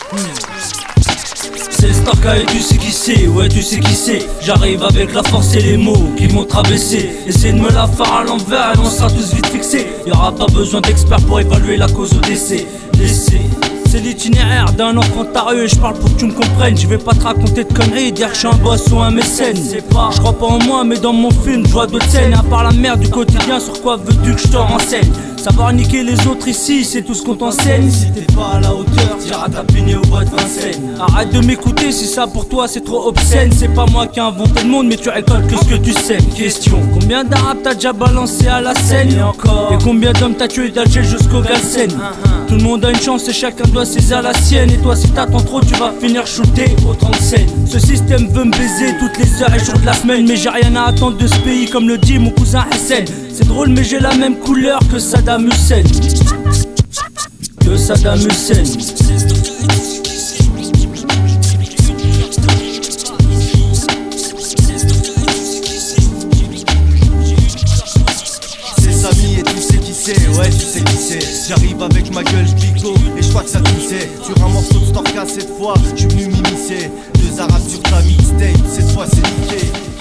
C'est Starka et tu sais qui c'est, ouais tu sais qui c'est. J'arrive avec la force et les mots qui m'ont traversé. Essaye de me la faire à l'envers et on sera tous vite fixés. Y'aura pas besoin d'experts pour évaluer la cause au décès. C'est l'itinéraire d'un enfant taré et je parle pour que tu me comprennes. Je vais pas te raconter de conneries, dire que je suis un boss ou un mécène. Je crois pas en moi mais dans mon film je vois d'autres scènes. À part la merde du quotidien, sur quoi veux-tu que je te renseigne? Savoir niquer les autres ici, c'est tout ce qu'on t'enseigne. Si t'es pas à la hauteur, t'iras tapiner au bois de Vincennes. Arrête de m'écouter si ça pour toi c'est trop obscène. C'est pas moi qui ai inventé le monde mais tu récoltes que ce que tu sais. Question: combien d'arabes t'as déjà balancé à la scène? Et encore. Et combien d'hommes t'as tué d'Alger jusqu'au Galsen? Tout le monde a une chance et chacun doit saisir la sienne. Et toi si t'attends trop tu vas finir shooté au 37. Ce système veut me baiser toutes les heures et jours de la semaine. Mais j'ai rien à attendre de ce pays comme le dit mon cousin Hassan. C'est drôle mais j'ai la même couleur que Saddam Hussein. Que Saddam Hussein. C'est Samy et tu sais qui c'est, ouais tu sais qui c'est. J'arrive avec ma gueule pico et je crois que ça toussait. Sur un morceau de Storka cette fois, je suis venu m'immiscer. Deux arabes sur ta mixtape, cette fois c'est niqué.